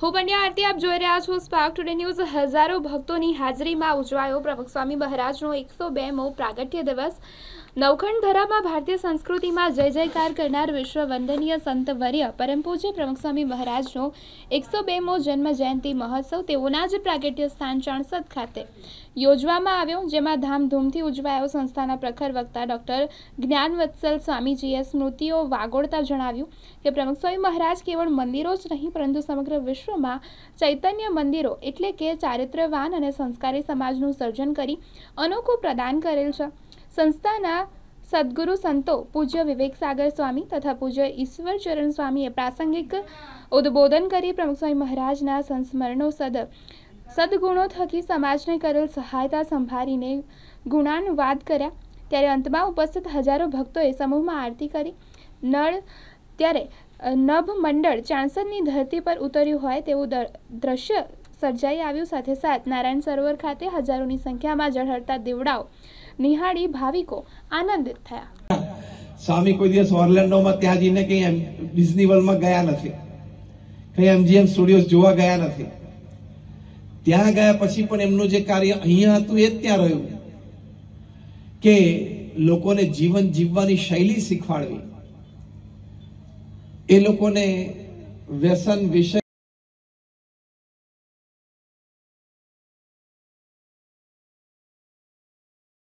હું પંડ્યા આરતી આપ જોઈ રહ્યા છો સ્પાર્ક ટુડે ન્યૂઝ। હજારો ભક્તોની હાજરીમાં ઉજવાયો પ્રભુ સ્વામી મહારાજનો 102મો પ્રાગટ્ય દિવસ। નવખંડ ધરામાં ભારતીય સંસ્કૃતિમાં જય જયકાર કરનાર વિશ્વ વંદનીય સંતવર્ય પરમ પૂજ્ય પ્રમુખ સ્વામી મહારાજનો 102મો જન્મ જયંતિ મહોત્સવ તેઓના જ પ્રાગટ્ય સ્થાન ચાણસદ ખાતે યોજવામાં આવ્યો, જેમાં ધામધૂમથી ઉજવાયો। સંસ્થાના પ્રખર વક્તા ડોક્ટર જ્ઞાનવત્સલ સ્વામીજીએ સ્મૃતિઓ વાગોળતા જણાવ્યું કે પ્રમુખ સ્વામી મહારાજ કેવળ મંદિરો જ નહીં પરંતુ સમગ્ર વિશ્વમાં ચૈતન્ય મંદિરો એટલે કે ચારિત્ર્યવાન અને સંસ્કારી સમાજનું સર્જન કરી અનોખું પ્રદાન કરેલ છે। સંસ્થાના સદગુરુ સંતો પૂજ્ય વિવેક સાગર સ્વામી તથા પૂજ્ય ઈશ્વર ચરણ સ્વામીએ પ્રાસંગિક ઉદ્બોધન કરી પ્રમુખ સ્વામી મહારાજના સંસ્મરણો સદગુણો થકી સમાજને કરેલ સહાયતા સંભાળીને ગુણાનુવાદ કર્યા। ત્યારે અંતમાં ઉપસ્થિત હજારો ભક્તોએ સમૂહમાં આરતી કરી। ત્યારે નભ મંડળ ચાણસદની ધરતી પર ઉતર્યું હોય તેવું દ્રશ્ય સર્જાઈ આવ્યું। સાથે સાથ નારાયણ સરોવર ખાતે હજારોની સંખ્યામાં ઝળહળતા દીવડાઓ નિહાળી ભાવિકો આનંદિત થયા। સ્વામી કોઈ દિવસ ઓર્લેન્ડોમાં ત્યાં જઈને કઈ ડિઝની વર્લ્ડમાં ગયા નથી, કઈ એમજીએમ સ્ટુડિયોઝ જોવા ગયા નથી। ત્યાં ગયા પછી પણ એમનું જે કાર્ય અહીંયા હતું એ જ ત્યાં રહ્યું કે લોકોને જીવન જીવવાની શૈલી શીખવાડવી, એ લોકોને વ્યસન વિષય